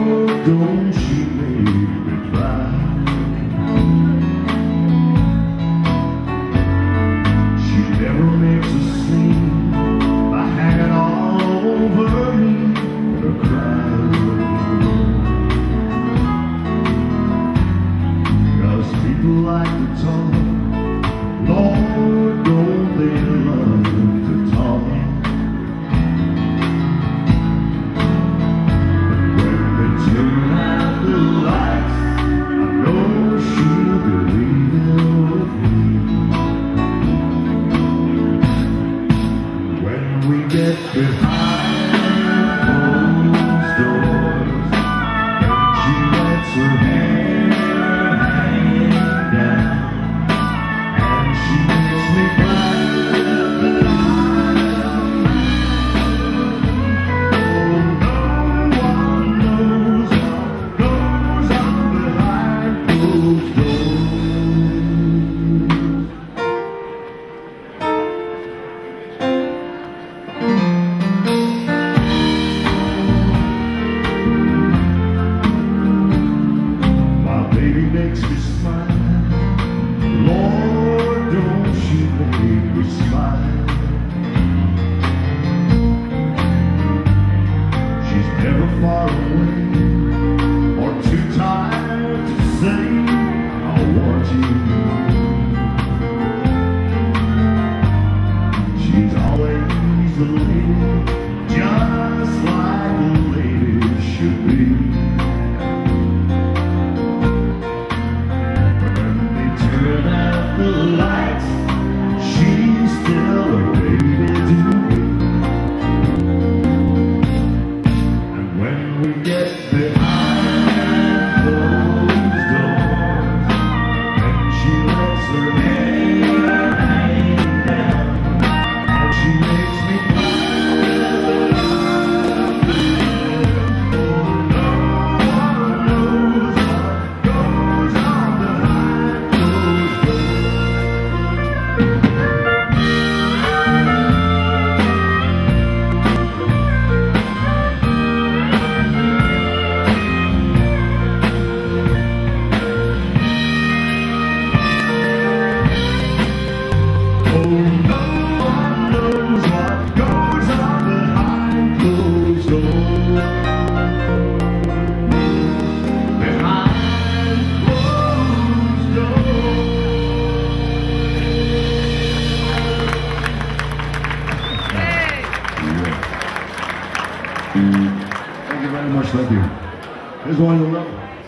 don't she make me cry? She never makes a scene by hanging all over me or crying. 'Cause people like to talk, Lord, don't they love to talk? Turn out the lights, I know she'll be leaving with me. When we get behind closed doors, and she lets her hair hang down, and she makes me cry. Makes me smile, Lord, don't she make me smile? She's never far away or too tired to say I want you. She's always the lady, just like a lady should be. The lights, she's still a baby to me. And when we get behind closed doors, and she lets her hair hang down, and she makes me cry. No one knows what goes on behind closed doors. Thank you very much. Thank you. Here's one you love.